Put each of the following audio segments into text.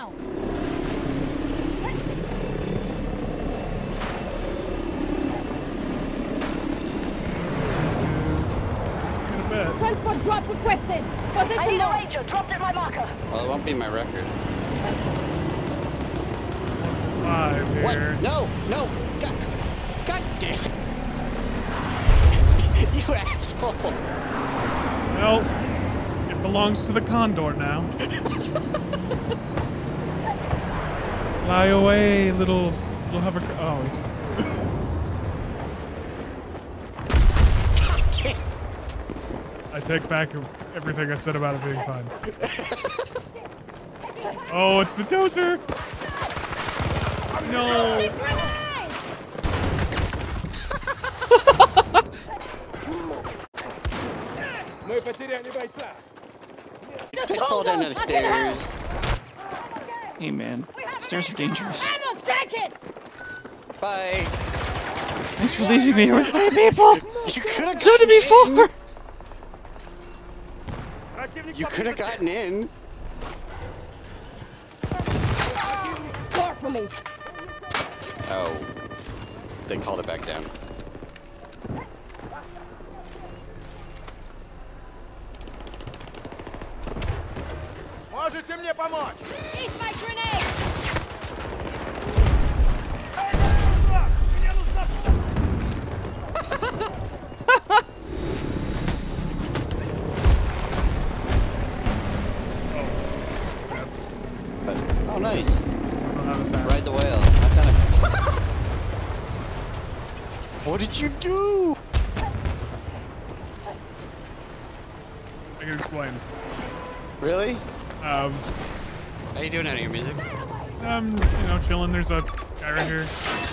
down. Transport drop requested. Position I need a ranger. Dropped at my marker. Well, it won't be my record. 5 here. What? No! No! God damn it! You asshole! Well, it belongs to the Condor now. Fly away, little hover. Oh, he's. I take back everything I said about it being fine. Oh, it's the dozer! No! They fall down the stairs. Hey man, stairs are dangerous. Bye. Thanks for leaving me here with 5 people. You could have. So to be 4. You could have gotten in. Score for me. Oh, they called it back down. Можете мне помочь? Eat my grenade. Oh, nice. Ride the whale. I kind of. What did you do? I can explain. Really? How you doing out of your music? You know, chilling. There's a guy right here.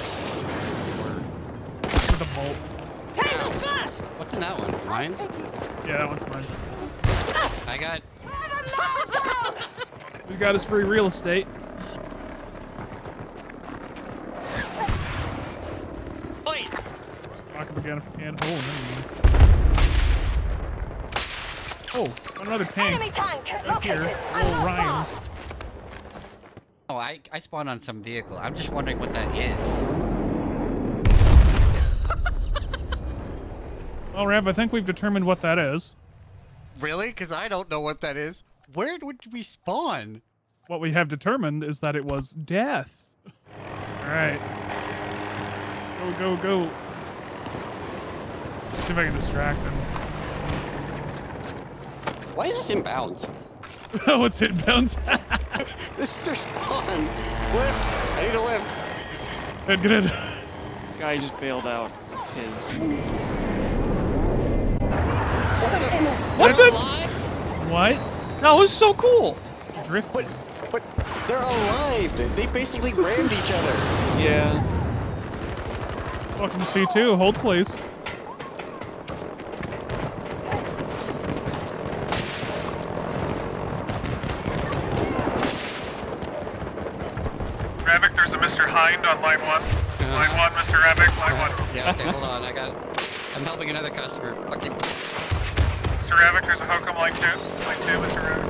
With a bolt. What's in that one? Mine? Yeah, that one's mine. I got. He's got his free real estate. Wait! Lock him again if we can. Oh, another tank. Enemy tank. Up here. Located. Oh, Ryan. Oh, I spawned on some vehicle. I'm just wondering what that is. Well, Rav, I think we've determined what that is. Really? Because I don't know what that is. Where would we spawn? What we have determined is that it was death. Alright. Go, go, go. Let's see if I can distract him. Why is this inbounds? Oh, it's inbounds. This is their spawn. Lift. I need a lift. Get in. Guy just bailed out his. What the? What? That was so cool. Drift. But they're alive. They basically rammed each other. Yeah. Welcome to C2. Hold, please. Ravic, there's a Mr. Hind on line 1. Line 1, Mr. Ravic, line 1. Yeah, okay, hold on. I'm helping another customer. Fucking. Mr. Ravic, there's a hook on line 2. Line 2, Mr. Ravic.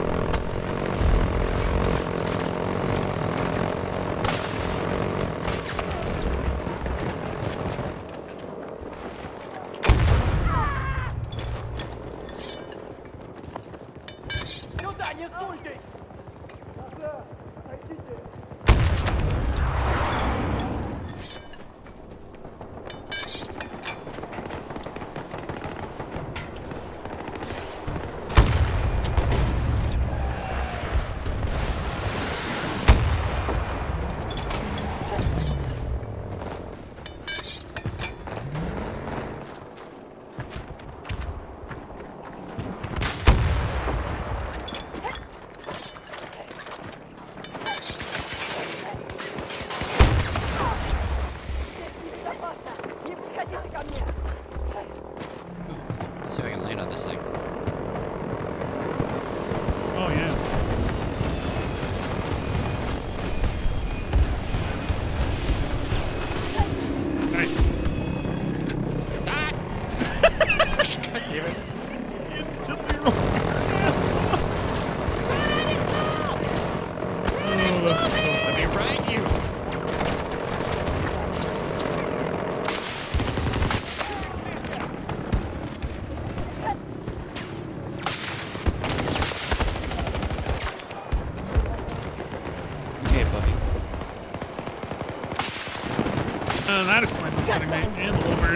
That explains what's sitting me and a little weird.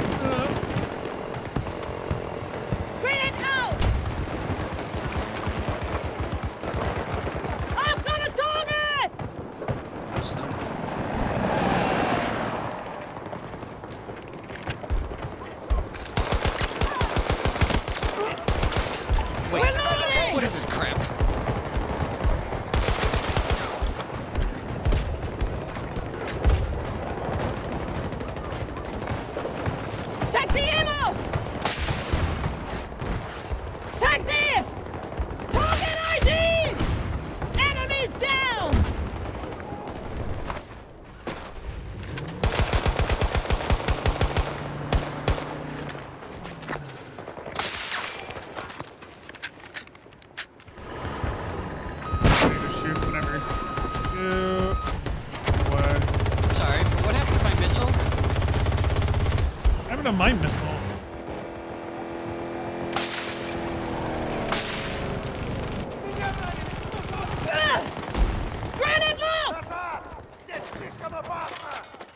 Grenade out! I've got a target! Wait, what is this crap? Take the ammo! Take this! Target ID! Enemies down! Shoot whenever. What? Sorry, what happened to my missile? I have a mine missile. Grenade lock! Назад! Здесь слишком опасно!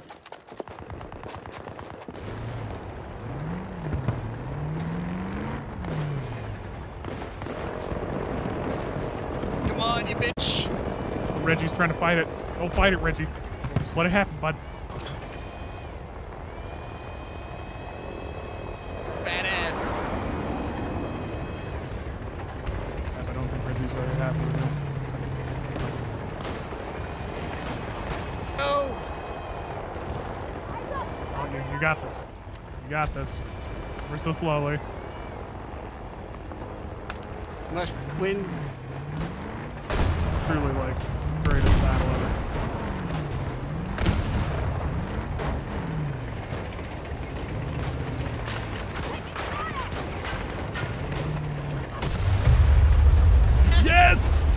Come on, you bitch. Reggie's trying to fight it. Go fight it, Reggie. Just let it happen, bud. Badass. I don't think Reggie's very happy with it. Oh! Oh, you got this. You got this. Just ever so slowly. Must win. It's truly like the greatest battle ever. Yes!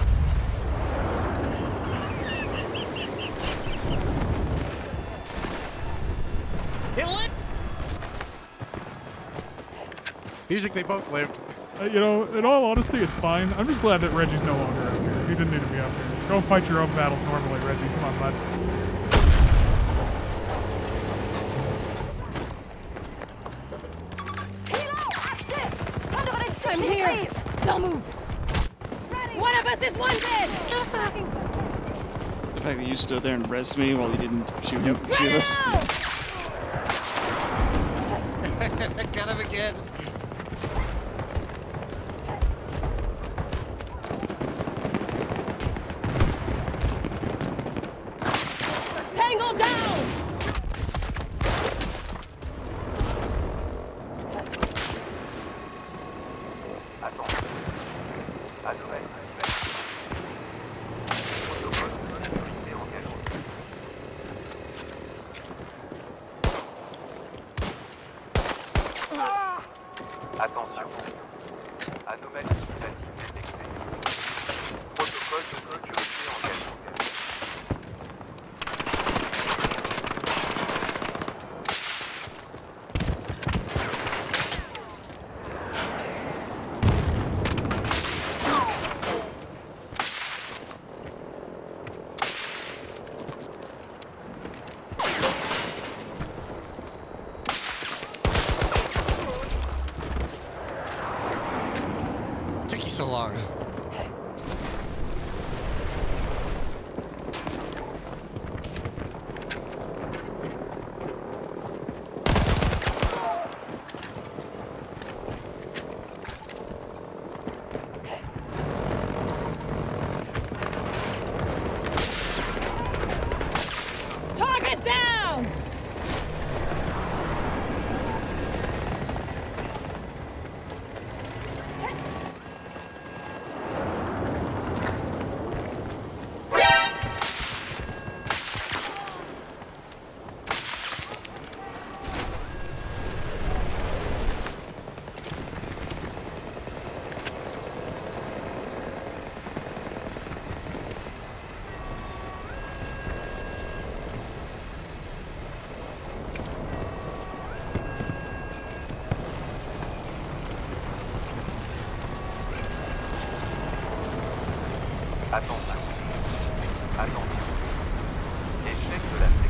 Kill it! Music, they both lived. You know, in all honesty, it's fine. I'm just glad that Reggie's no longer out here. He didn't need to be out here. Go fight your own battles normally, Reggie. Come on, bud. I'm here! Don't move! One of us is wounded! The fact that you stood there and rezzed me while you didn't shoot Grenade us. out! Got him again. Tango down! Attention. Anomalie climmatique détectée. Protocole de sécurité engagé. Took you so long. Target down! Attention. Attention. Échec de la